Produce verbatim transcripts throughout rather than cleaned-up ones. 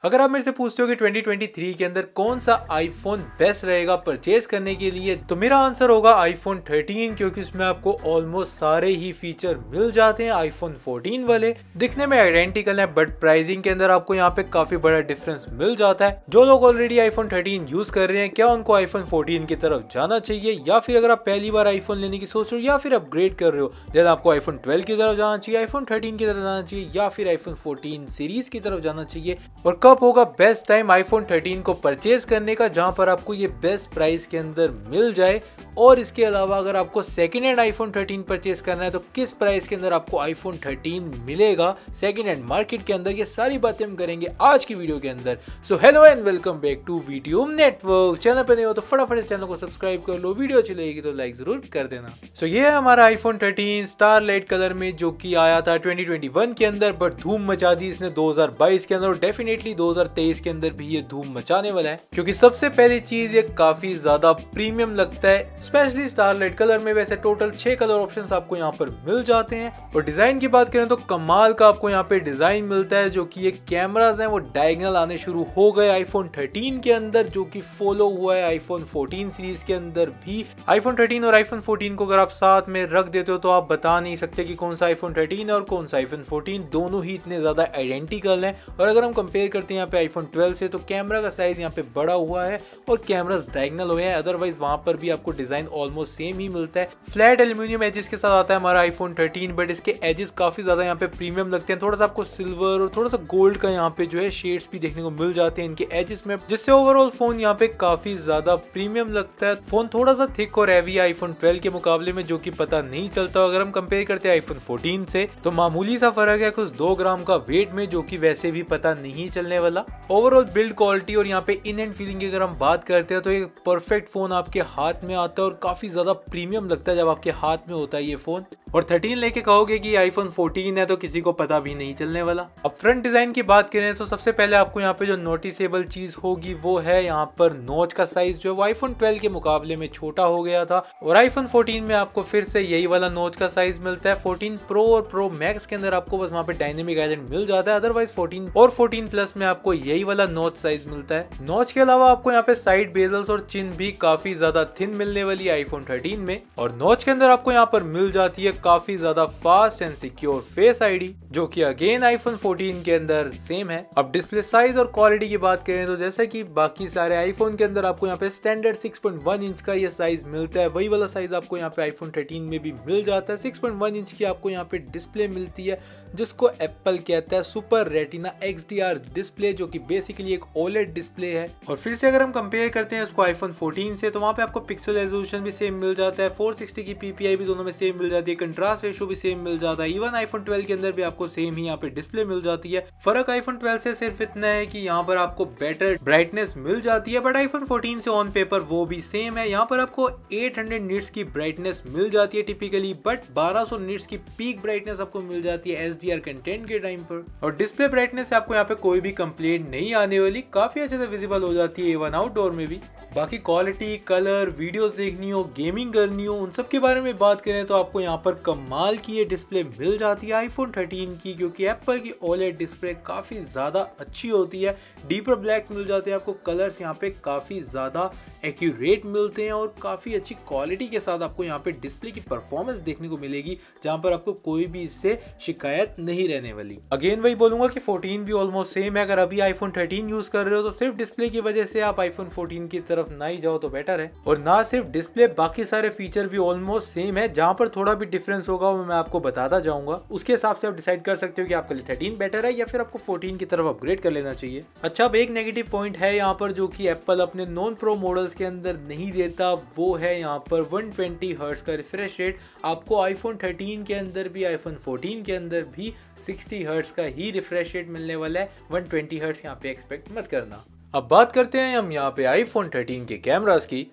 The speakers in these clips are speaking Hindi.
अगर आप मेरे से पूछते हो कि ट्वेंटी ट्वेंटी थ्री के अंदर कौन सा आईफोन बेस्ट रहेगा परचेज करने के लिए, तो मेरा आंसर होगा आईफोन थर्टीन, क्योंकि उसमें आपको ऑलमोस्ट सारे ही फीचर मिल जाते हैं आईफोन फोर्टीन वाले। दिखने में आइडेंटिकल है बट प्राइसिंग के अंदर आपको यहाँ पे काफी बड़ा डिफरेंस मिल जाता है। जो लोग ऑलरेडी आईफोन थर्टीन यूज कर रहे हैं, क्या उनको आईफोन फोर्टीन की तरफ जाना चाहिए, या फिर अगर आप पहली बार आईफोन लेने की सोच रहे हो या फिर अपग्रेड कर रहे हो, देन आपको आईफोन ट्वेल्व की तरफ जाना चाहिए, आईफोन थर्टीन की तरफ जाना चाहिए, या फिर आईफोन फोर्टीन सीरीज की तरफ जाना चाहिए। और कब होगा बेस्ट टाइम आईफोन थर्टीन को परचेज करने का, जहां पर आपको ये बेस्ट प्राइस के अंदर मिल जाए। और इसके अलावा अगर आपको second hand iPhone thirteen purchase करना है तो किस प्राइस के अंदर आपको आईफोन थर्टीन मिलेगा सेकंड हैंड मार्केट के अंदर, ये सारी बातें हम करेंगे आज की वीडियो के अंदर। So hello and welcome back to video network. Channel पे नहीं हो तो फटाफट इस चैनल को सब्सक्राइब कर लो, वीडियो अच्छी लगेगी तो लाइक जरूर कर देना। सो so, ये है हमारा आईफोन थर्टीन स्टारलाइट कलर में, जो कि आया था ट्वेंटी ट्वेंटी वन के अंदर, बट धूम मचा दी इसने दो हज़ार बाईस के अंदर, और डेफिनेटली दो हज़ार तेईस के अंदर भी ये धूम मचाने वाला है। क्योंकि सबसे पहली चीज ये काफी ज्यादा प्रीमियम लगता है, स्पेशली स्टारलाइट कलर में। वैसे टोटल छह कलर ऑप्शंस आपको यहाँ पर मिल जाते हैं। और डिजाइन की बात करें तो कमाल का आपको यहाँ पे डिजाइन मिलता है, जो कि ये कैमरास हैं वो डायगोनल आने शुरू हो गए आईफोन थर्टीन के अंदर, जो कि फॉलो हुआ है आईफोन फोर्टीन सीरीज के अंदर भी। आईफोन थर्टीन और आईफोन फोर्टीन को अगर आप साथ में रख देते हो तो आप बता नहीं सकते कि कौन सा आईफोन थर्टीन है और कौन सा आईफोन फोर्टीन, दोनों ही इतने ज्यादा आइडेंटिकल हैं। और अगर हम कंपेयर करते हैं यहाँ पे आईफोन ट्वेल्व से, तो कैमरा का साइज यहाँ पे बड़ा हुआ है और कैमरास डायगोनल हुए हैं। अदरवाइज वहां पर भी आपको डिजाइन ऑलमोस्ट सेम ही मिलता है। फ्लैट एल्यूमिनियम एजेस के साथ आता है हमारा आईफोन थर्टीन, बट इसके एजेस काफी ज्यादा यहाँ पे प्रीमियम लगते हैं। थोड़ा सा आपको सिल्वर और थोड़ा सा गोल्ड का यहाँ पे जो है शेड्स भी देखने को मिल जाते हैं इनके एजेस में, जिससे ओवरऑल फोन यहाँ पे काफी ज्यादा प्रीमियम लगता है। फोन थोड़ा सा थिक और हैवी आईफोन ट्वेल्व के मुकाबले में, जो कि पता नहीं चलता। अगर हम कंपेयर करते हैं आईफोन फोर्टीन से तो मामूली सा फर्क है कुछ दो ग्राम का वेट में, जो कि वैसे भी पता नहीं चलने वाला। ओवरऑल बिल्ड क्वालिटी और यहाँ पे इन एंड फीलिंग की अगर हम बात करते हैं तो एक परफेक्ट फोन आपके हाथ में आता है और काफी ज्यादा प्रीमियम लगता है जब आपके हाथ में होता है ये फोन। और थर्टीन लेके कहोगे कि आईफोन फोर्टीन है तो किसी को पता भी नहीं चलने वाला। अब फ्रंट डिजाइन की बात करें तो सबसे पहले आपको यहाँ पे जो नोटिसेबल चीज होगी वो है यहाँ पर नॉच का साइज, जो है वो आईफोन ट्वेल्व के मुकाबले में छोटा हो गया था। और आईफोन फोर्टीन में आपको फिर से यही वाला नॉच का साइज मिलता है। फोर्टीन प्रो और प्रो मैक्स के अंदर आपको बस वहाँ पे डायनेमिक आइलैंड मिल जाता है, अदरवाइज फोर्टीन और फोर्टीन प्लस में आपको यही वाला नॉच साइज मिलता है। नॉच के अलावा आपको यहाँ पे साइड बेजल्स और चिन भी काफी ज्यादा थिन मिलने वाली है आईफोन थर्टीन में। और नॉच के अंदर आपको यहाँ पर मिल जाती है काफी ज्यादा fast and secure face ID, जो कि अगेन आईफोन फोर्टीन के अंदर सेम है। अब डिस्प्ले साइज और क्वालिटी की बात करें तो जैसे कि बाकी सारे आईफोन के अंदर आपको यहाँ पे standard six point one inch का ये साइज मिलता है, वही वाला साइज आपको यहाँ पे आईफोन थर्टीन में भी मिल जाता है। सिक्स पॉइंट वन इंच की आपको यहाँ पे डिस्प्ले मिलती है, जिसको एप्पल कहता है सुपर रेटिना एक्सडीआर डिस्प्ले, जो कि बेसिकली एक ओलेड डिस्प्ले है। और फिर से अगर हम कंपेयर करते हैं इसको आईफोन फोर्टीन से, तो वहाँ पे आपको पिक्सल रेजोल्यूशन भी सेम मिल जाता है, फोर सिक्सटी की पीपीआई भी दोनों में सेम मिल जाती है, कंट्रास्ट रेशो भी सेम मिल जाता है। इवन आईफोन ट्वेल्व के अंदर भी आपको सेम ही यहाँ पे डिस्प्ले मिल जाती है। फर्क आईफोन ट्वेल्व से सिर्फ इतना है कि यहाँ पर आपको बेटर ब्राइटनेस मिल जाती है, बट आईफोन फोर्टीन से ऑन पेपर वो भी सेम है। यहाँ पर आपको एट हंड्रेड निट्स की ब्राइटनेस मिल जाती है टिपिकली, बट बारह सौ निट्स की पीक ब्राइटनेस आपको मिल जाती है एचडीआर कंटेंट के टाइम पर। और डिस्प्ले ब्राइटनेस से आपको यहाँ पे कोई भी कंप्लेंट नहीं आने वाली, काफी अच्छे से विजिबल हो जाती है इवन आउटडोर में भी। बाकी क्वालिटी, कलर, वीडियोस देखनी हो, गेमिंग करनी हो, उन सब के बारे में बात करें तो आपको यहाँ पर कमाल की ये डिस्प्ले मिल जाती है आईफोन थर्टीन की, क्योंकि एप्पल की ओलेड डिस्प्ले काफी ज्यादा अच्छी होती है। डीपर ब्लैक्स मिल जाते हैं आपको, कलर्स यहाँ पे काफी ज्यादा एक्यूरेट मिलते हैं और काफी अच्छी क्वालिटी के साथ आपको यहाँ पे डिस्प्ले की परफॉर्मेंस देखने को मिलेगी, जहाँ पर आपको कोई भी इससे शिकायत नहीं रहने वाली। अगेन वही बोलूंगा कि फोर्टीन भी ऑलमोस्ट सेम है। अगर अभी आईफोन थर्टीन यूज कर रहे हो तो सिर्फ डिस्प्ले की वजह से आप आईफोन फोर्टीन की तरफ ना ही जाओ तो बेटर है। और ना सिर्फ डिस्प्ले, बाकी सारे फीचर भी ऑलमोस्ट सेम है। जहां पर थोड़ा भी डिफरेंस होगा वो मैं आपको बताता जाऊंगा, उसके हिसाब से आप डिसाइड कर सकते हो कि आपके लिए थर्टीन बेटर है या फिर आपको फोर्टीन की तरफ अपग्रेड कर लेना चाहिए। अच्छा, अब एक नेगेटिव पॉइंट है यहाँ पर जो कि एप्पल अपने नॉन प्रो मॉडल्स के अंदर नहीं देता, वो है यहाँ पर वन ट्वेंटी हर्ट्ज का रिफ्रेश रेट। आपको आईफोन थर्टीन के अंदर भी आईफोन फोर्टीन के अंदर भी सिक्सटी हर्ट्ज का ही रिफ्रेश रेट मिलने वाला है, वन ट्वेंटी हर्ट्ज यहाँ पे एक्सपेक्ट मत करना। अब बात करते हैं हम यहाँ पे आईफोन थर्टीन के कैमरास की।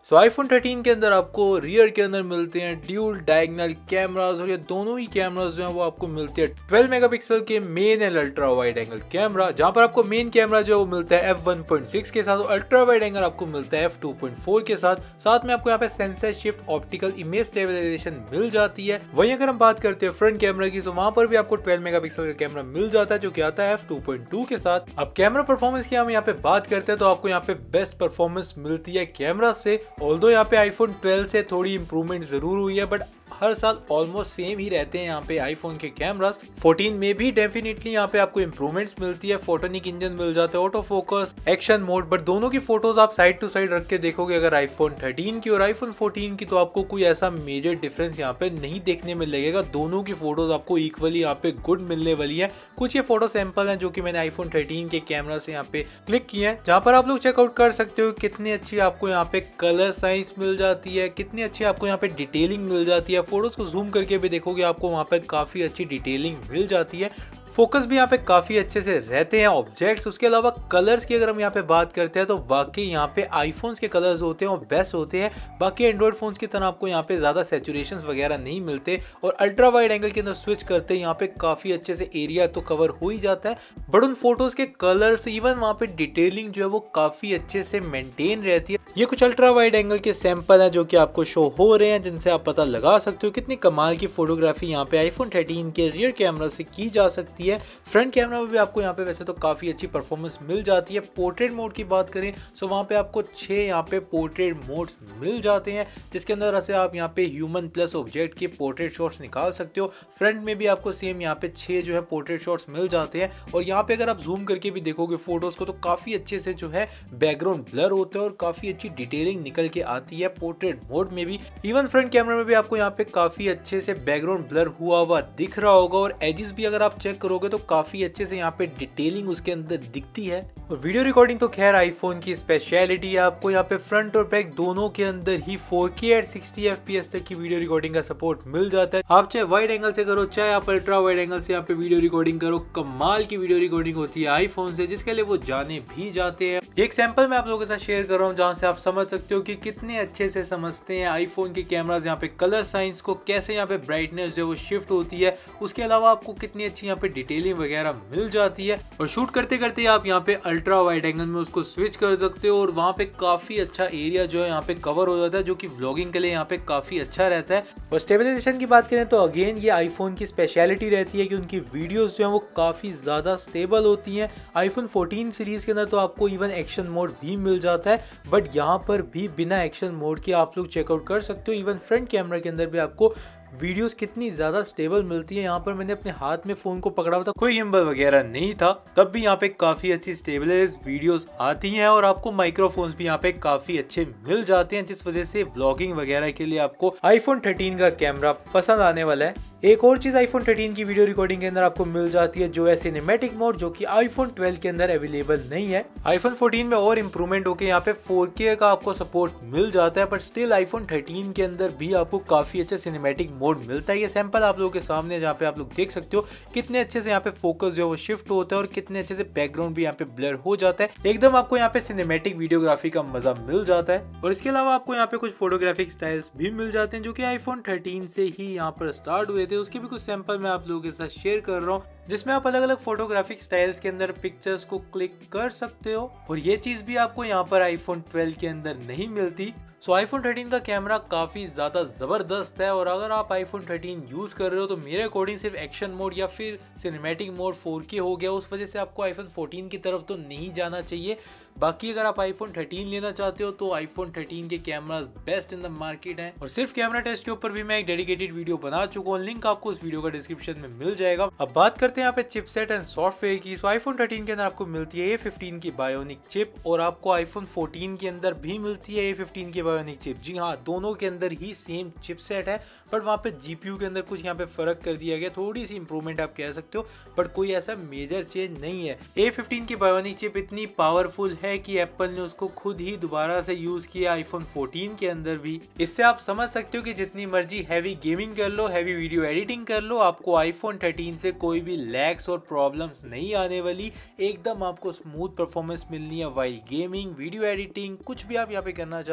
सो आईफोन थर्टीन के अंदर आपको रियर के अंदर मिलते हैं ड्यूल डायगोनल कैमरास और ये दोनों ही कैमरास जो हैं वो आपको मिलते हैं ट्वेल्व मेगापिक्सल के main and ultra wide angle camera, जहां पर आपको मेन कैमरा जो है वो मिलता है एफ वन पॉइंट सिक्स के साथ और अल्ट्रा वाइड एंगल आपको मिलता है एफ टू पॉइंट फोर के साथ। साथ में आपको यहाँ पे sensor shift optical image stabilisation मिल जाती है। वहीं अगर हम बात करते हैं फ्रंट कैमरा की तो वहां पर भी आपको ट्वेल्व मेगापिक्सल का कैमरा मिल जाता है जो कि आता है एफ टू पॉइंट टू के साथ। अब कैमरा परफॉर्मेंस की हम यहाँ पे बात करते हैं तो आपको यहाँ पे बेस्ट परफॉर्मेंस मिलती है कैमरा से। ऑल्दो यहाँ पे आईफोन ट्वेल्व से थोड़ी इंप्रूवमेंट जरूर हुई है बट हर साल ऑलमोस्ट सेम ही रहते हैं यहाँ पे आईफोन के कैमरास। फोर्टीन में भी डेफिनेटली यहाँ पे आपको इंप्रूवमेंट्स मिलती है, फोटोनिक इंजन मिल जाता है, auto focus, action mode, but दोनों की फोटोज आप साइड टू साइड रख के देखोगे अगर आईफोन थर्टीन की और आईफोन फोर्टीन की तो आपको कोई ऐसा मेजर डिफरेंस यहाँ पे नहीं देखने में लगेगा। दोनों की फोटोज आपको इक्वली यहाँ पे गुड मिलने वाली है। कुछ ये फोटो सैंपल है जो कि मैंने आईफोन थर्टीन के कैमरा से यहाँ पे क्लिक किए हैं, जहाँ पर आप लोग चेकआउट कर सकते हो कितनी अच्छी आपको यहाँ पे कलर साइंस मिल जाती है, कितनी अच्छी आपको यहाँ पे डिटेलिंग मिल जाती है। फोटोज को जूम करके भी देखोगे आपको वहां पर काफी अच्छी डिटेलिंग मिल जाती है। फोकस भी यहाँ पे काफी अच्छे से रहते हैं ऑब्जेक्ट्स। उसके अलावा कलर्स की अगर हम यहाँ पे बात करते हैं तो वाकई यहाँ पे आईफोन्स के कलर्स होते हैं और बेस्ट होते हैं। बाकी एंड्रॉइड फोन्स की तरह आपको यहाँ पे ज्यादा सैचुरेशंस वगैरह नहीं मिलते और अल्ट्रा वाइड एंगल के अंदर स्विच करते हैं यहाँ पे काफी अच्छे से एरिया तो कवर हो ही जाता है, बट उन फोटोज के कलर्स इवन वहाँ पे डिटेलिंग जो है वो काफी अच्छे से मेंटेन रहती है। ये कुछ अल्ट्रा वाइड एंगल के सैंपल है जो कि आपको शो हो रहे हैं, जिनसे आप पता लगा सकते हो कितनी कमाल की फोटोग्राफी यहाँ पे आईफोन थर्टीन के रियर कैमरा से की जा सकती है। फ्रंट कैमरा में भी आपको यहाँ पे वैसे तो काफी अच्छी परफॉर्मेंस मिल जाती है। पोर्ट्रेट मोड की बात करें तो वहाँ पे आपको छह यहाँ पे पोर्ट्रेट मोड्स मिल जाते हैं, जिसके अंदर से आप यहाँ पे ह्यूमन प्लस ऑब्जेक्ट के पोर्ट्रेट शॉट्स निकाल सकते हो। फ्रंट में भी आपको सेम यहाँ पे छह जो है पोर्ट्रेट शॉट्स मिल जाते हैं और यहाँ पे अगर आप जूम करके भी देखोगे फोटोज को तो काफी अच्छे से जो है बैकग्राउंड ब्लर होता है और काफी अच्छी डिटेलिंग निकल के आती है पोर्ट्रेट मोड में भी। इवन फ्रंट कैमरा में भी आपको यहाँ पे काफी अच्छे से बैकग्राउंड ब्लर हुआ हुआ दिख रहा होगा और एजेस भी अगर आप चेक करोगे तो काफी अच्छे से यहाँ पे डिटेलिंग उसके अंदर दिखती है। और वीडियो रिकॉर्डिंग तो खैर आईफोन की स्पेशलिटी है, आपको यहाँ पे फ्रंट और बैक दोनों के अंदर ही four K at sixty F P S तक की वीडियो रिकॉर्डिंग का सपोर्ट मिल जाता है। आप चाहे वाइड एंगल से करो चाहे आप अल्ट्रा वाइड एंगल से यहाँ पे वीडियो रिकॉर्डिंग करो, कमाल की वीडियो रिकॉर्डिंग होती है आईफोन से, जिसके लिए वो जाने भी जाते हैं। एक सैंपल मैं आप लोगों के साथ शेयर कर रहा हूँ जहाँ से आप समझ सकते हो कि कितने अच्छे से समझते हैं आईफोन के कैमराज यहाँ पे कलर साइंस को, कैसे यहाँ पे ब्राइटनेस जो है वो शिफ्ट होती है, उसके अलावा आपको कितनी अच्छी यहाँ पे डिटेलिंग वगैरह मिल जाती है। और शूट करते करते आप यहाँ पे अल्ट्रा वाइड एंगल में उसको स्विच कर सकते हो और वहाँ पे काफी अच्छा एरिया जो है यहाँ पे कवर हो जाता है, जो कि व्लॉगिंग के लिए यहाँ पे काफी अच्छा रहता है। और स्टेबलाइजेशन की बात करें तो अगेन ये आईफोन की स्पेशलिटी रहती है कि उनकी वीडियोस जो है वो काफी ज्यादा स्टेबल होती हैं। आईफोन फोर्टीन सीरीज के अंदर तो आपको इवन एक्शन मोड भी मिल जाता है, बट यहाँ पर भी बिना एक्शन मोड के आप लोग चेकआउट कर सकते हो। इवन फ्रंट कैमरा के अंदर भी आपको वीडियोस कितनी ज्यादा स्टेबल मिलती है। यहाँ पर मैंने अपने हाथ में फोन को पकड़ा हुआ था, कोई गिम्बल वगैरह नहीं था, तब भी यहाँ पे काफी अच्छी स्टेबलाइज वीडियोस आती हैं और आपको माइक्रोफोन्स भी यहाँ पे काफी अच्छे मिल जाते हैं, जिस वजह से व्लॉगिंग वगैरह के लिए आपको आईफोन थर्टीन का कैमरा पसंद आने वाला है। एक और चीज आईफोन थर्टीन की वीडियो रिकॉर्डिंग के अंदर आपको मिल जाती है जो है सिनेमैटिक मोड, जो कि आईफोन ट्वेल्व के अंदर अवेलेबल नहीं है। आईफोन फोर्टीन में और इम्प्रूवमेंट होकर यहाँ पे फोर के का आपको सपोर्ट मिल जाता है, बट स्टिल आईफोन थर्टीन के अंदर भी आपको काफी अच्छा सिनेमैटिक मोड मिलता है। ये सैंपल आप लोगों के सामने जहाँ पे आप लोग देख सकते हो कितने अच्छे से यहाँ पे फोकस जो है वो शिफ्ट होता है और कितने अच्छे से बैकग्राउंड भी यहाँ पे ब्लर हो जाता है। एकदम आपको यहाँ पे सिनेमैटिक वीडियोग्राफी का मजा मिल जाता है। और इसके अलावा आपको यहाँ पे कुछ फोटोग्राफिक स्टाइल्स भी मिल जाते हैं जो कि आईफोन थर्टीन से ही यहाँ पर स्टार्ट हुए थे। उसके भी कुछ सैंपल मैं आप लोगों के साथ शेयर कर रहा हूँ, जिसमें आप अलग अलग फोटोग्राफिक स्टाइल्स के अंदर पिक्चर्स को क्लिक कर सकते हो और ये चीज भी आपको यहाँ पर आईफोन ट्वेल्व के अंदर नहीं मिलती। सो आईफोन थर्टीन का कैमरा काफी ज्यादा जबरदस्त है और अगर आप आईफोन थर्टीन यूज कर रहे हो तो मेरे अकॉर्डिंग सिर्फ एक्शन मोड या फिर सिनेमैटिक मोड फोर के हो गया, उस वजह से आपको आईफोन फोर्टीन की तरफ तो नहीं जाना चाहिए। बाकी अगर आप आईफोन थर्टीन लेना चाहते हो तो आईफोन थर्टीन के cameras best in the market हैं और सिर्फ कैमरा टेस्ट के ऊपर भी मैं एक डेडिकेटेड वीडियो बना चुका हूँ, लिंक आपको उस वीडियो का डिस्क्रिप्शन में मिल जाएगा। अब बात करते हैं यहाँ पे चिपसेट एंड सॉफ्टवेयर की। सो आईफोन थर्टीन के अंदर आपको मिलती है ए फिफ्टीन की बायोनिक चिप और आपको आईफोन फोर्टीन के अंदर भी मिलती है ए फिफ्टीन की बायोनिक चिप। जी हाँ, दोनों के अंदर ही सेम चिपसेट है, बट वहाँ पे जीपीयू के अंदर कुछ यहाँ पे फर्क कर दिया गया, थोड़ी सी इंप्रूवमेंट आप कह सकते हो, बट कोई ऐसा मेजर चेंज नहीं है। ए फिफ्टीन की बायोनिक चिप इतनी पावरफुल है कि एप्पल ने उसको खुद ही दोबारा से यूज किया आईफोन फोर्टीन के अंदर भी। इससे आप समझ सकते हो कि जितनी मर्जी हैवी गेमिंग कर लो, हैवी वीडियो एडिटिंग कर लो, आपको आईफोन थर्टीन से कोई भी लैग्स और प्रॉब्लम्स नहीं आने वाली। एकदम आपको स्मूथ परफॉर्मेंस मिलनी है वाइल गेमिंग, वीडियो एडिटिंग, कुछ भी आप यहाँ पे करना चाहते हो,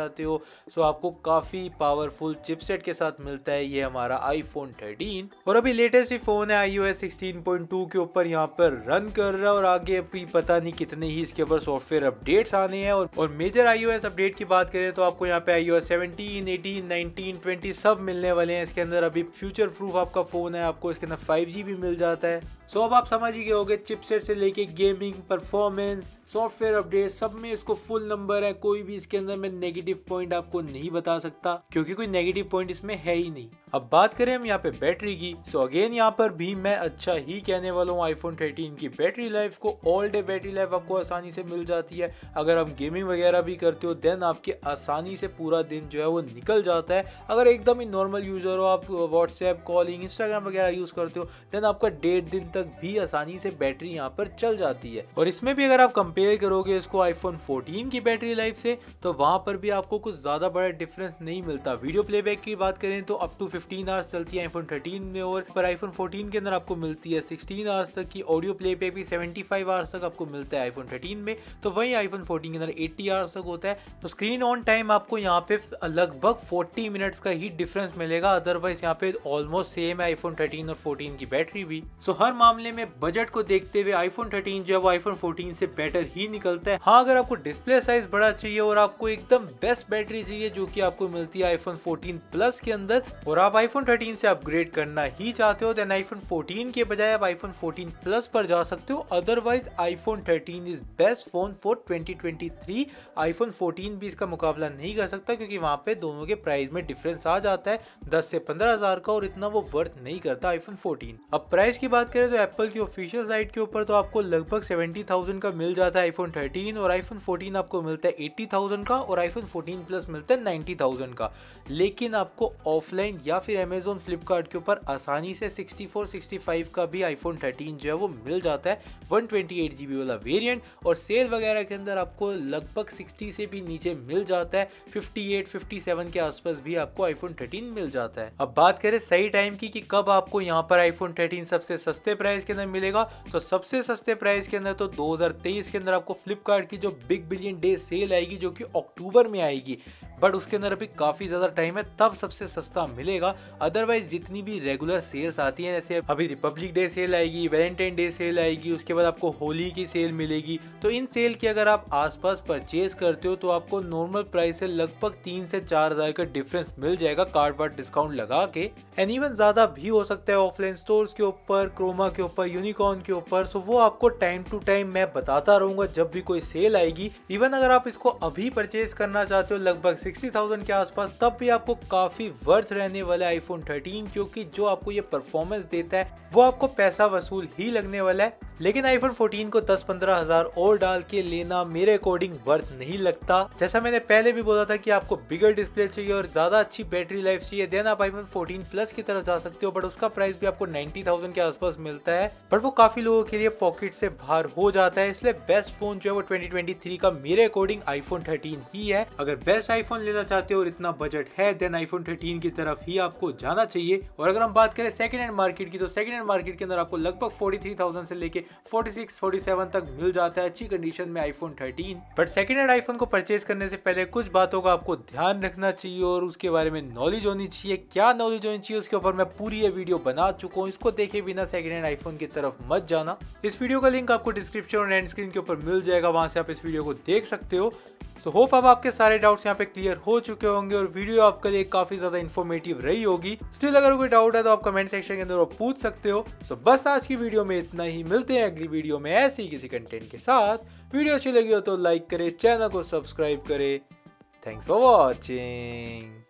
सो आपको काफी पावरफुल चिपसेट के साथ मिलता है ये हमारा आईफोन थर्टीन। और अभी लेटेस्ट ही फोन है आईओएस सिक्सटीन पॉइंट टू के ऊपर यहाँ पर रन कर रहा है और आगे अभी पता नहीं कितने ही इसके ऊपर सॉफ्टवेयर अपडेट्स आने हैं। और, और मेजर आईओएस अपडेट की बात करें तो आपको यहाँ पे iOS seventeen, eighteen, nineteen, twenty सब मिलने वाले हैं इसके अंदर। अभी फ्यूचर प्रूफ आपका फोन है, आपको इसके अंदर फाइव जी भी मिल जाता है। सो अब आप समझ ही गए होंगे चिपसेट से लेके गेमिंग, परफॉर्मेंस, सॉफ्टवेयर अपडेट सब में इसको फुल नंबर है। कोई भी इसके अंदर मैं नेगेटिव पॉइंट आपको नहीं बता सकता क्योंकि कोई नेगेटिव पॉइंट इसमें है ही नहीं। अब बात करें हम यहाँ पे बैटरी की, सो अगेन यहाँ पर भी मैं अच्छा ही कहने वाला हूँ आईफोन थर्टीन की बैटरी लाइफ को। ऑल डे बैटरी लाइफ आपको आसानी से मिल जाती है। अगर आप गेमिंग वगैरह भी करते हो देन आपके आसानी से पूरा दिन जो है वो निकल जाता है। अगर एकदम ही नॉर्मल यूजर हो, आप व्हाट्सएप, कॉलिंग, इंस्टाग्राम वगैरह यूज करते हो देन आपका डेढ़ दिन तक भी आसानी से बैटरी यहाँ पर चल जाती है। और इसमें भी अगर आप कंपेयर करोगे इसको आईफोन फोर्टीन की बैटरी लाइफ से तो वहां पर भी आपको कुछ ज्यादा बड़ा डिफरेंस नहीं मिलता। वीडियो प्लेबैक की बात करें तो अप टू फिफ्टीन आवर्स चलती है आईफोन थर्टीन में, और पर आईफोन फोर्टीन के अंदर आपको मिलती है सिक्सटीन आवर्स तक की। ऑडियो प्लेबैक भी सेवेंटी फाइव आवर्स तक आपको मिलता है आईफोन थर्टीन में, तो वही आईफोन फोर्टीन के अंदर एटी आवर्स तक होता है। तो स्क्रीन ऑन टाइम आपको यहाँ पे लगभग फोर्टी मिनट्स का ही डिफरेंस मिलेगा। अदरवाइज यहाँ पे ऑलमोस्ट सेम है आईफोन थर्टीन और फोर्टीन की बैटरी भी। सो so, हर मामले में बजट को देखते हुए आईफोन थर्टीन जो है वो आईफोन फोर्टीन से बेटर ही निकलता है। हाँ, अगर आपको डिस्प्ले साइज बड़ा चाहिए और आपको एकदम बेस्ट बैटरी चाहिए जो कि आपको मिलती है आईफोन फोर्टीन प्लस के अंदर, और आप आईफोन थर्टीन से अपग्रेड करना ही चाहते हो देन आईफोन फोर्टीन के बजाय आप आईफोन फोर्टीन प्लस पर जा सकते हो। Otherwise iPhone thirteen is best phone for twenty twenty three. IPhone fourteen भी इसका मुकाबला नहीं कर सकता क्योंकि वहां पे दोनों के प्राइस में डिफरेंस आ जाता है दस से पंद्रह हजार का, और इतना वो वर्थ नहीं करता आईफोन फोर्टीन। अब प्राइस की बात करें तो एप्पल की ऑफिशियल साइट के ऊपर तो आपको लगभग सेवेंटी थाउजेंड का मिल जाता है आईफोन थर्टीन, और आईफोन फोर्टीन आपको मिलता है एटी थाउजेंड का, और आईफोन फोर्टीन प्लस मिलता है नाइंटी थाउजेंड का। लेकिन आपको ऑफलाइन या फिर अमेजोन, फ्लिपकार्ट के ऊपर आसानी से सिक्सटी फोर, सिक्सटी फाइव का भी आईफोन थर्टीन जो है वो मिल जाता है, वन ट्वेंटी एट जीबी वाला वेरिएंट। और सेल वगैरह के अंदर आपको लगभग सिक्सटी से भी नीचे मिल जाता है, फिफ्टी एट, फिफ्टी सेवन के आसपास भी आपको आईफोन थर्टीन मिल जाता है। अब बात करें सही टाइम की कि कब आपको यहाँ पर आईफोन थर्टीन सबसे सस्ते प्राइस के अंदर मिलेगा, तो सबसे सस्ते प्राइस के अंदर तो दो हज़ार तेईस के अंदर आपको फ्लिपकार्ट की जो बिग बिलियन डे सेल आएगी जो कि अक्टूबर में आएगी, बट उसके अंदर अभी काफी ज्यादा टाइम है, तब सबसे सस्ता मिलेगा। अदरवाइज जितनी भी रेगुलर सेल्स आती हैं, जैसे अभी रिपब्लिक डे सेल आएगी, वैलेंटाइन डे सेल आएगी, उसके बाद आपको होली की सेल मिलेगी, तो इन सेल की अगर आप आसपास परचेज करते हो तो आपको नॉर्मल प्राइस से लगभग तीन से चार हजार का डिफरेंस मिल जाएगा कार्ड वार्ड डिस्काउंट लगा के। एंड इवन ज्यादा भी हो सकता है ऑफलाइन स्टोर्स के ऊपर, क्रोमा के ऊपर, यूनिकॉर्न के ऊपर। सो वो आपको टाइम टू टाइम मैं बताता रहूंगा जब भी कोई सेल आएगी। इवन अगर आप इसको अभी परचेज करना चाहते हो लगभग सिक्सटी थाउजेंड के आसपास, तब भी आपको काफी वर्थ रहने वाला है आईफोन थर्टीन, क्योंकि जो आपको ये परफॉर्मेंस देता है वो आपको पैसा वसूल ही लगने वाला है। लेकिन आईफोन फोर्टीन को दस पंद्रह हजार और डाल के लेना मेरे अकॉर्डिंग वर्थ नहीं लगता। जैसा मैंने पहले भी बोला था कि आपको बिगर डिस्प्ले चाहिए और ज्यादा अच्छी बैटरी लाइफ चाहिए देन आप आईफोन फोर्टीन प्लस की तरफ जा सकते हो, बट उसका प्राइस भी आपको नाइंटी थाउजेंड के आसपास मिलता है, बट वो काफी लोगों के लिए पॉकेट से बाहर हो जाता है। इसलिए बेस्ट फोन जो है वो ट्वेंटी ट्वेंटी थ्री का मेरे अकॉर्डिंग आईफोन थर्टीन ही है। अगर बेस्ट आईफोन लेना चाहते हो और इतना बजट है देन आईफोन थर्टीन की तरफ ही आपको जाना चाहिए। और अगर हम बात करें सेकंड हैंड मार्केट की, तो सेकंड हैंड मार्केट के अंदर आपको लगभग फोर्टी थ्री थाउजेंड से लेके फोर्टी सिक्स, फोर्टी सेवन तक मिल जाता है अच्छी कंडीशन में iPhone thirteen. But second hand iPhone को परचेज करने से पहले कुछ बातों का आपको ध्यान रखना चाहिए और उसके बारे में नॉलेज होनी चाहिए। क्या नॉलेज होनी चाहिए उसके ऊपर मैं पूरी ये वीडियो बना चुका हूँ, इसको देखे बिना सेकंड हैंड आईफोन की तरफ मत जाना। इस वीडियो का लिंक आपको डिस्क्रिप्शन और एंड स्क्रीन के ऊपर मिल जाएगा, वहां से आप इस वीडियो को देख सकते हो। सो so, होप अब आपके सारे डाउट्स यहाँ पे क्लियर हो चुके होंगे और वीडियो आपके लिए काफी ज्यादा इन्फॉर्मेटिव रही होगी। स्टिल अगर कोई डाउट है तो आप कमेंट सेक्शन के अंदर वो पूछ सकते हो। सो so, बस आज की वीडियो में इतना ही, मिलते हैं अगली वीडियो में ऐसे ही किसी कंटेंट के साथ। वीडियो अच्छी लगी हो तो लाइक करे, चैनल को सब्सक्राइब करे। Thanks for watching.